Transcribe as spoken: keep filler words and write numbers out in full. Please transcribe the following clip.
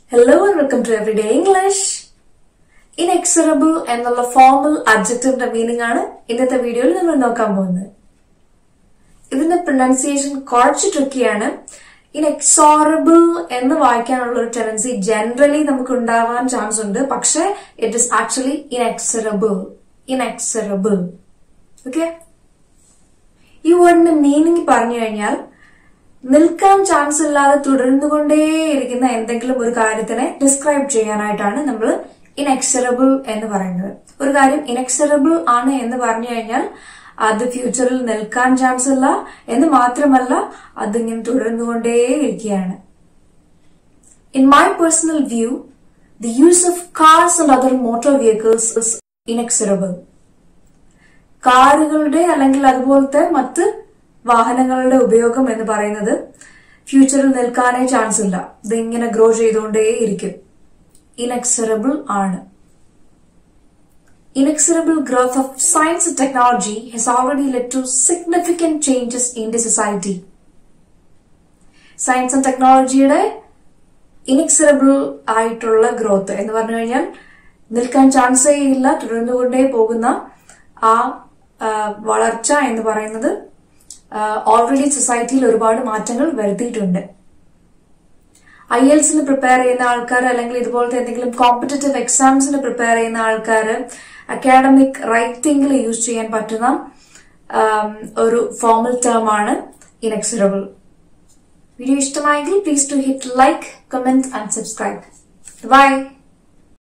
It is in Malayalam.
Hello and welcome to Everyday English. Inexorable എന്നുള്ള formal adjectiveന്റെ meaning ആണ് ഇന്നത്തെ വീഡിയോയിൽ നമ്മൾ നോക്കാൻ പോകുന്നത്. ഇതിന്റെ pronunciation കുറച്ച് tricky ആണ്. Inexorable എന്ന് വായിക്കാനുള്ള ഒരു tendency generally നമുക്ക് ഉണ്ടാവാൻ ചാൻസ് ഉണ്ട്. പക്ഷേ it is actually inexorable. Inexorable. Okay? ഈ വേർഡിന്റെ മീനിങ് പറഞ്ഞു കഴിഞ്ഞാൽ നിൽക്കാൻ ചാൻസ് ഇല്ലാതെ തുടർന്നുകൊണ്ടേയിരിക്കുന്ന എന്തെങ്കിലും ഒരു കാര്യത്തിനെ ഡിസ്ക്രൈബ് ചെയ്യാനായിട്ടാണ് നമ്മൾ ഇൻഎക്സറബിൾ എന്ന് പറയുന്നത്. ഒരു കാര്യം ഇൻഎക്സറബിൾ ആണ് എന്ന് പറഞ്ഞു കഴിഞ്ഞാൽ അത് ഫ്യൂച്ചറിൽ നിൽക്കാൻ ചാൻസ് ഇല്ല എന്ന് മാത്രമല്ല അതിങ്ങനെ തുടർന്നുകൊണ്ടേയിരിക്കുകയാണ്. In my personal view, the use of cars and other motor vehicles is inexorable. കാറുകളുടെ അല്ലെങ്കിൽ അതുപോലത്തെ മറ്റ് വാഹനങ്ങളുടെ ഉപയോഗം എന്ന് പറയുന്നത് ഫ്യൂച്ചറിൽ നിൽക്കാനേ ചാൻസ് ഇല്ല. ഇത് ഇങ്ങനെ ഗ്രോ ചെയ്തുകൊണ്ടേയിരിക്കും. ഇൻഎക്സറബിൾ ആണ്. Inexorable growth of science and technology has already led to significant changes in the society. Science and technologyയുടെ inexorable ആയിട്ടുള്ള ഗ്രോത്ത് എന്ന് പറഞ്ഞു കഴിഞ്ഞാൽ നിൽക്കാൻ ചാൻസേ ഇല്ല, തുടർന്നുകൊണ്ടേ പോകുന്ന ആ വളർച്ച എന്ന് പറയുന്നത് ഓൾറെഡി സൊസൈറ്റിയിൽ ഒരുപാട് മാറ്റങ്ങൾ വരുത്തിയിട്ടുണ്ട്. ഐ എൽസിന് പ്രിപ്പയർ ചെയ്യുന്ന ആൾക്കാർ അല്ലെങ്കിൽ ഇതുപോലത്തെ എന്തെങ്കിലും കോമ്പറ്റേറ്റീവ് എക്സാംസിന് പ്രിപ്പയർ ചെയ്യുന്ന ആൾക്കാർ അക്കാഡമിക് റൈറ്റിംഗിൽ യൂസ് ചെയ്യാൻ പറ്റുന്ന ഒരു ഫോർമൽ ടേം ആണ് ഇൻഎക്സറബിൾ. വീഡിയോ ഇഷ്ടമായെങ്കിൽ please to hit like, comment and subscribe. By.